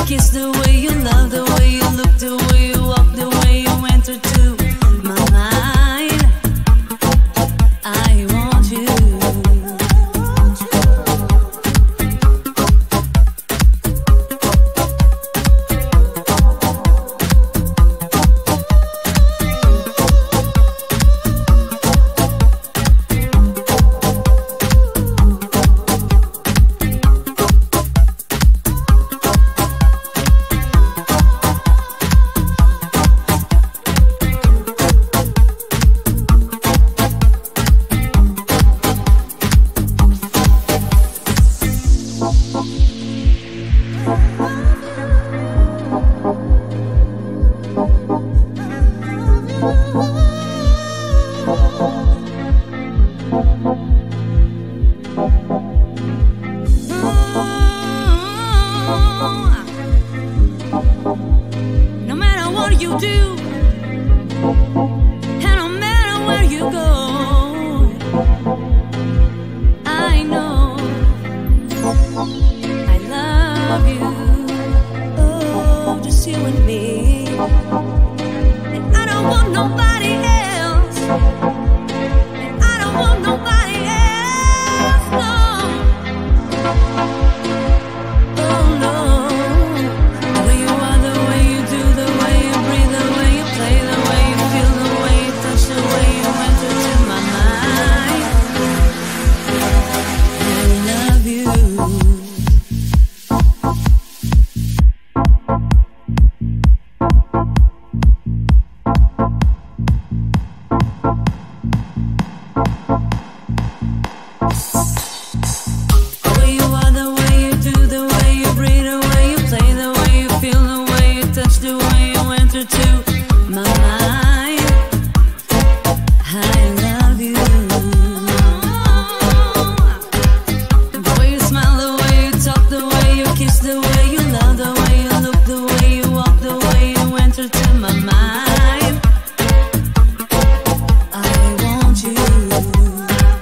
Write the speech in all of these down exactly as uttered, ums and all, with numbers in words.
kiss, the way you love, the way you look, the way you walk, the way you enter to my mind. I want you. No matter what you do, and no matter where you go, I know I love you. Oh, just you and me, and I don't want nobody else, and I don't want nobody else, no.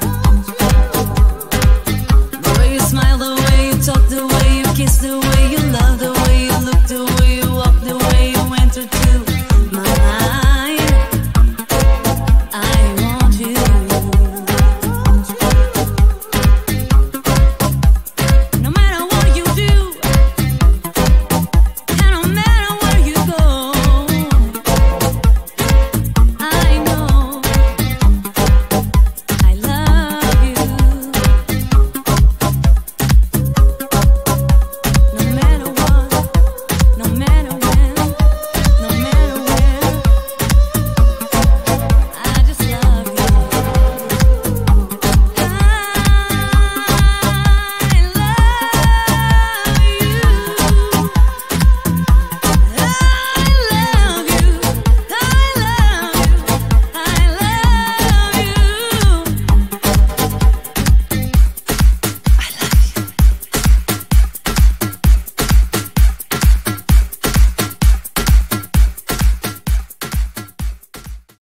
Kiss, the way you